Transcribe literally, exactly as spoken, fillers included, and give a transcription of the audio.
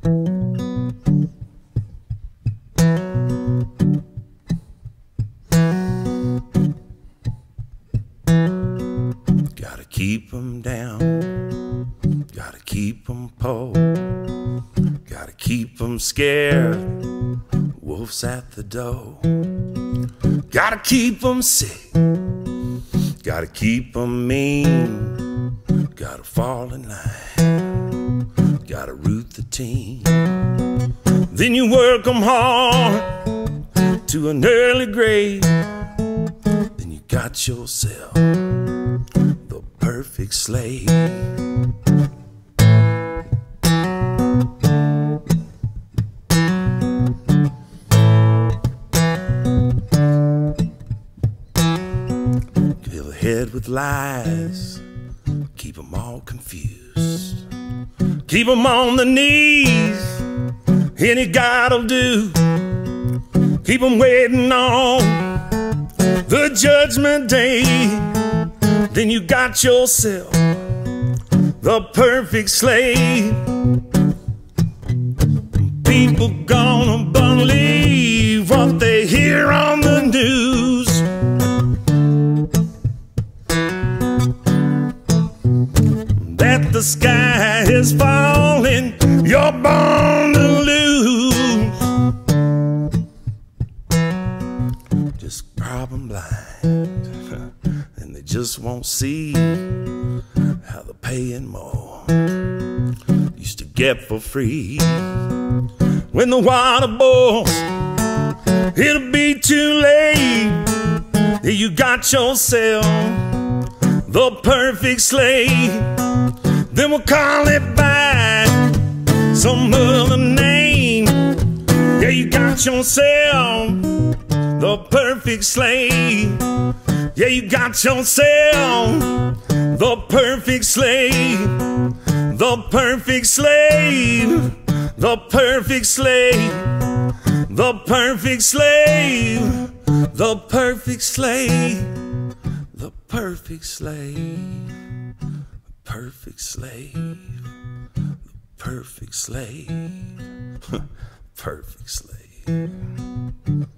Gotta keep 'em down, gotta keep 'em poor, gotta keep 'em scared, wolves at the door. Gotta keep 'em sick, gotta keep 'em mean, gotta fall in line, gotta root the team. Then you work 'em hard to an early grave. Then you got yourself the perfect slave. Fill the head with lies, keep 'em all confused, keep 'em on their knees, any God'll do. Keep 'em waiting on the judgment day. Then you got yourself the perfect slave. People gonna believe what they hear on the news. That the sky is falling, you're born to lose. Just problem blind, and they just won't see how they're paying more. Used to get for free. When the water boils, it'll be too late. You got yourself the perfect slave. Then we'll call it by some other name. Yeah, you got yourself the perfect slave. Yeah, you got yourself the perfect slave. The perfect slave. The perfect slave. The perfect slave. The perfect slave. The perfect slave. Perfect slave. Perfect slave. Perfect slave.